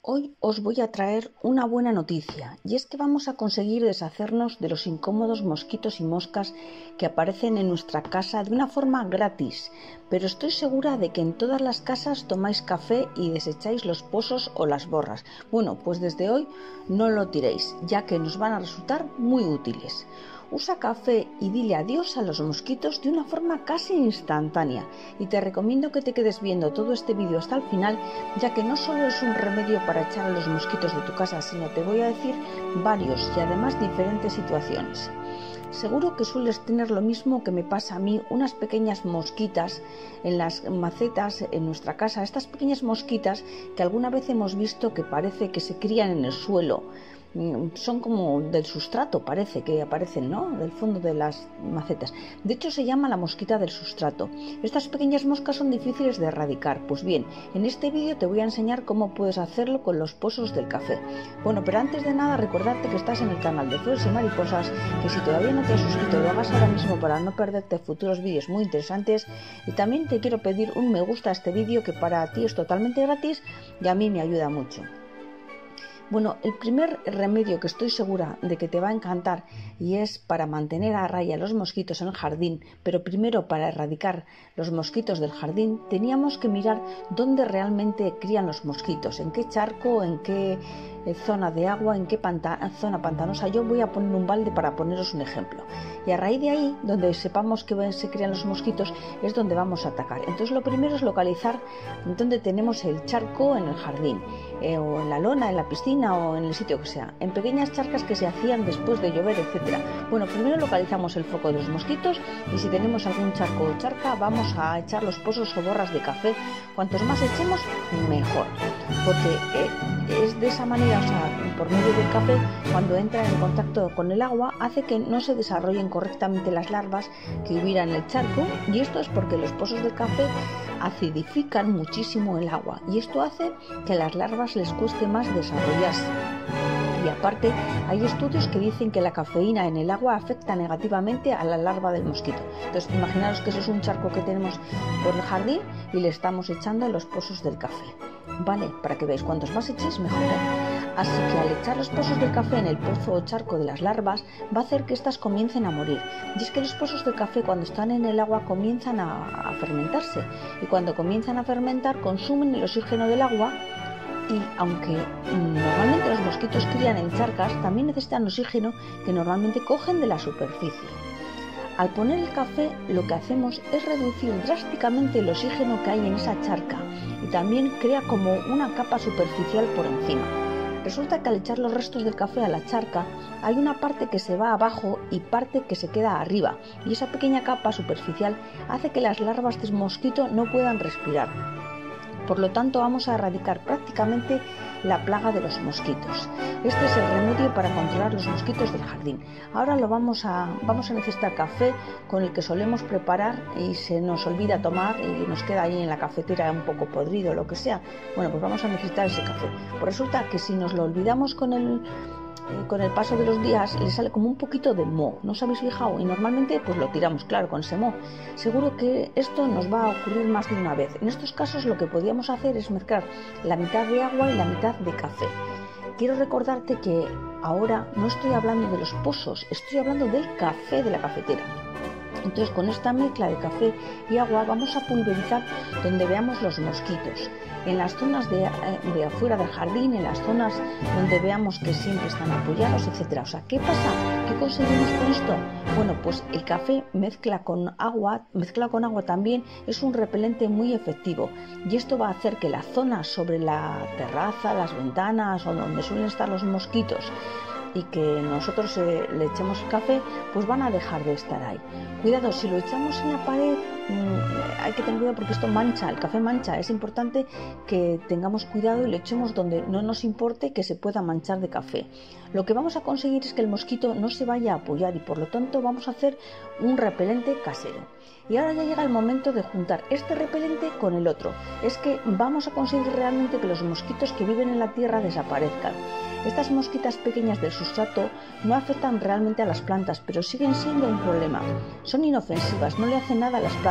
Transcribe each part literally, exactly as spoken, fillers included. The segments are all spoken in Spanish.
Hoy os voy a traer una buena noticia, y es que vamos a conseguir deshacernos de los incómodos mosquitos y moscas que aparecen en nuestra casa de una forma gratis, pero estoy segura de que en todas las casas tomáis café y desecháis los pozos o las borras. Bueno, pues desde hoy no lo tiréis, ya que nos van a resultar muy útiles. Usa café y dile adiós a los mosquitos de una forma casi instantánea, y te recomiendo que te quedes viendo todo este vídeo hasta el final, ya que no solo es un remedio para echar a los mosquitos de tu casa, sino te voy a decir varios y además diferentes situaciones. Seguro que sueles tener lo mismo que me pasa a mí, unas pequeñas mosquitas en las macetas en nuestra casa, estas pequeñas mosquitas que alguna vez hemos visto que parece que se crían en el suelo. Son como del sustrato, parece que aparecen, ¿no?, del fondo de las macetas. De hecho, se llama la mosquita del sustrato. Estas pequeñas moscas son difíciles de erradicar. Pues bien, en este vídeo te voy a enseñar cómo puedes hacerlo con los pozos del café. Bueno, pero antes de nada, recordarte que estás en el canal de Flores y Mariposas, que si todavía no te has suscrito, lo hagas ahora mismo para no perderte futuros vídeos muy interesantes. Y también te quiero pedir un me gusta a este vídeo, que para ti es totalmente gratis y a mí me ayuda mucho. Bueno, el primer remedio que estoy segura de que te va a encantar, y es para mantener a raya los mosquitos en el jardín, pero primero para erradicar los mosquitos del jardín, teníamos que mirar dónde realmente crían los mosquitos, en qué charco, en qué zona de agua, en qué panta zona pantanosa. Yo voy a poner un balde para poneros un ejemplo, y a raíz de ahí, donde sepamos que se crían los mosquitos, es donde vamos a atacar. Entonces lo primero es localizar dónde tenemos el charco en el jardín, eh, o en la lona, en la piscina o en el sitio que sea, en pequeñas charcas que se hacían después de llover, etcétera. Bueno, primero localizamos el foco de los mosquitos, y si tenemos algún charco o charca, vamos a echar los pozos o borras de café. Cuantos más echemos, mejor, porque eh, es de esa manera, o sea, por medio del café, cuando entra en contacto con el agua, hace que no se desarrollen correctamente las larvas que hubieran en el charco, y esto es porque los pozos del café acidifican muchísimo el agua, y esto hace que a las larvas les cueste más desarrollarse. Y aparte, hay estudios que dicen que la cafeína en el agua afecta negativamente a la larva del mosquito. Entonces, imaginaros que eso es un charco que tenemos por el jardín y le estamos echando a los pozos del café. Vale, para que veáis, cuantos más echéis, mejor. Así que al echar los pozos del café en el pozo o charco de las larvas, va a hacer que éstas comiencen a morir. Y es que los pozos del café, cuando están en el agua, comienzan a, a fermentarse. Y cuando comienzan a fermentar, consumen el oxígeno del agua. Y aunque normalmente los mosquitos crían en charcas, también necesitan oxígeno que normalmente cogen de la superficie. Al poner el café, lo que hacemos es reducir drásticamente el oxígeno que hay en esa charca, y también crea como una capa superficial por encima. Resulta que al echar los restos del café a la charca, hay una parte que se va abajo y parte que se queda arriba, y esa pequeña capa superficial hace que las larvas de mosquito no puedan respirar. Por lo tanto, vamos a erradicar prácticamente la plaga de los mosquitos. Este es el remedio para controlar los mosquitos del jardín. Ahora lo vamos a, vamos a necesitar café con el que solemos preparar y se nos olvida tomar y nos queda ahí en la cafetera un poco podrido o lo que sea. Bueno, pues vamos a necesitar ese café. Pues resulta que si nos lo olvidamos con el... con el paso de los días, le sale como un poquito de moho, ¿no os habéis fijado? Y normalmente pues lo tiramos, claro, con ese moho. Seguro que esto nos va a ocurrir más de una vez. En estos casos lo que podríamos hacer es mezclar la mitad de agua y la mitad de café. Quiero recordarte que ahora no estoy hablando de los pozos, estoy hablando del café de la cafetera. Entonces, con esta mezcla de café y agua vamos a pulverizar donde veamos los mosquitos, en las zonas de, de afuera del jardín, en las zonas donde veamos que siempre están apoyados, etcétera. O sea, ¿qué pasa? ¿Qué conseguimos con esto? Bueno, pues el café mezcla con agua, mezclado con agua también, es un repelente muy efectivo, y esto va a hacer que la zona sobre la terraza, las ventanas o donde suelen estar los mosquitos, y que nosotros eh, le echemos el café, pues van a dejar de estar ahí. Cuidado, si lo echamos en la pared, mmm, hay que tener cuidado porque esto mancha, el café mancha. Es importante que tengamos cuidado y lo echemos donde no nos importe que se pueda manchar de café. Lo que vamos a conseguir es que el mosquito no se vaya a apoyar, y por lo tanto vamos a hacer un repelente casero. Y ahora ya llega el momento de juntar este repelente con el otro. Es que vamos a conseguir realmente que los mosquitos que viven en la tierra desaparezcan. Estas mosquitas pequeñas del sustrato no afectan realmente a las plantas, pero siguen siendo un problema. Son inofensivas, no le hacen nada a las plantas.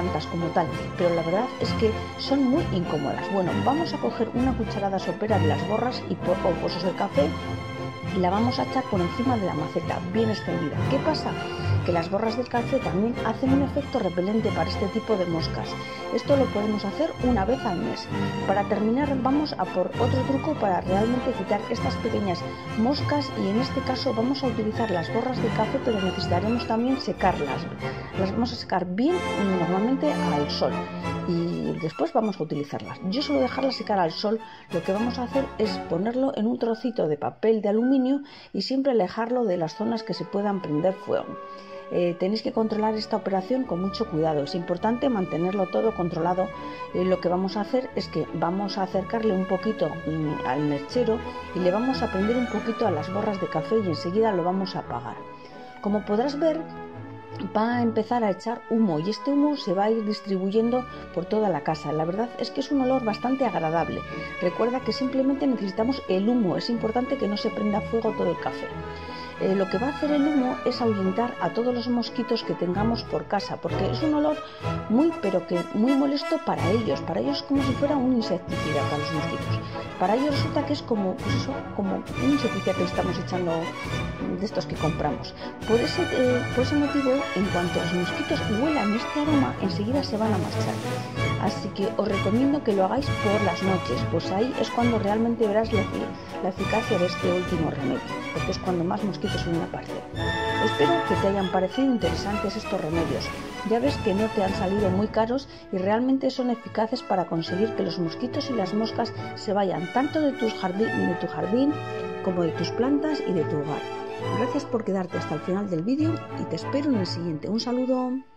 plantas como tal, pero la verdad es que son muy incómodas. Bueno, vamos a coger una cucharada sopera de las borras y po o pozos de café y la vamos a echar por encima de la maceta, bien extendida. ¿Qué pasa? Que las borras del café también hacen un efecto repelente para este tipo de moscas. Esto lo podemos hacer una vez al mes. Para terminar, vamos a por otro truco para realmente quitar estas pequeñas moscas, y en este caso vamos a utilizar las borras del café, pero necesitaremos también secarlas. Las vamos a secar bien, normalmente al sol, y después vamos a utilizarlas. Yo suelo dejarlas secar al sol. Lo que vamos a hacer es ponerlo en un trocito de papel de aluminio y siempre alejarlo de las zonas que se puedan prender fuego. Eh, tenéis que controlar esta operación con mucho cuidado, es importante mantenerlo todo controlado. Eh, lo que vamos a hacer es que vamos a acercarle un poquito mm, al mechero y le vamos a prender un poquito a las borras de café y enseguida lo vamos a apagar. Como podrás ver, va a empezar a echar humo y este humo se va a ir distribuyendo por toda la casa. La verdad es que es un olor bastante agradable. Recuerda que simplemente necesitamos el humo, es importante que no se prenda fuego todo el café. Eh, lo que va a hacer el humo es ahuyentar a todos los mosquitos que tengamos por casa, porque es un olor muy pero que muy molesto para ellos. Para ellos es como si fuera un insecticida para los mosquitos. Para ellos resulta que es como, pues eso, como un insecticida que estamos echando de estos que compramos. Por ese, eh, por ese motivo, en cuanto los mosquitos huelan este aroma, enseguida se van a marchar. Así que os recomiendo que lo hagáis por las noches, pues ahí es cuando realmente verás la, la eficacia de este último remedio, porque es cuando más mosquitos suelen aparecer. Espero que te hayan parecido interesantes estos remedios. Ya ves que no te han salido muy caros y realmente son eficaces para conseguir que los mosquitos y las moscas se vayan tanto de, tus jardín, de tu jardín como de tus plantas y de tu hogar. Gracias por quedarte hasta el final del vídeo y te espero en el siguiente. Un saludo.